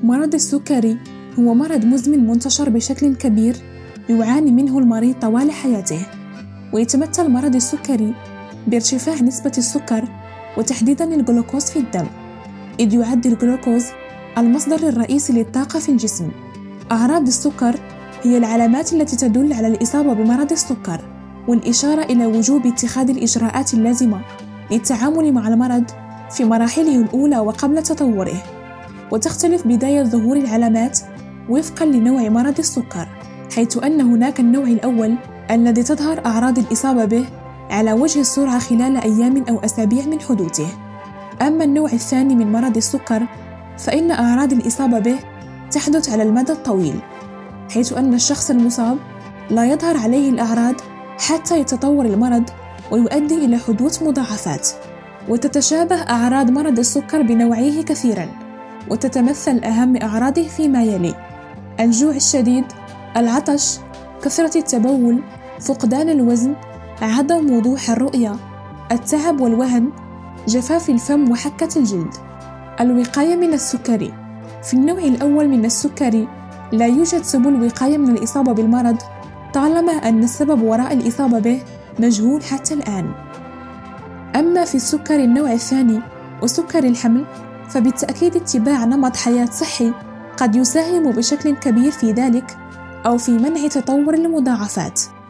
مرض السكري هو مرض مزمن منتشر بشكل كبير يعاني منه المريض طوال حياته، ويتمثل مرض السكري بارتفاع نسبة السكر وتحديداً الجلوكوز في الدم، إذ يعد الجلوكوز المصدر الرئيسي للطاقة في الجسم. أعراض السكر هي العلامات التي تدل على الإصابة بمرض السكر، والإشارة إلى وجوب اتخاذ الإجراءات اللازمة للتعامل مع المرض في مراحله الأولى وقبل تطوره. وتختلف بداية ظهور العلامات وفقاً لنوع مرض السكر، حيث أن هناك النوع الأول الذي تظهر أعراض الإصابة به على وجه السرعة خلال أيام أو أسابيع من حدوثه. أما النوع الثاني من مرض السكر فإن أعراض الإصابة به تحدث على المدى الطويل، حيث أن الشخص المصاب لا يظهر عليه الأعراض حتى يتطور المرض ويؤدي إلى حدوث مضاعفات. وتتشابه أعراض مرض السكر بنوعيه كثيراً، وتتمثل أهم أعراضه فيما يلي: الجوع الشديد، العطش، كثرة التبول، فقدان الوزن، عدم وضوح الرؤية، التعب والوهن، جفاف الفم وحكة الجلد. الوقاية من السكري: في النوع الأول من السكري لا يوجد سبل وقاية من الإصابة بالمرض طالما أن السبب وراء الإصابة به مجهول حتى الآن. أما في السكر النوع الثاني وسكر الحمل فبالتأكيد اتباع نمط حياة صحي قد يساهم بشكل كبير في ذلك أو في منع تطور المضاعفات.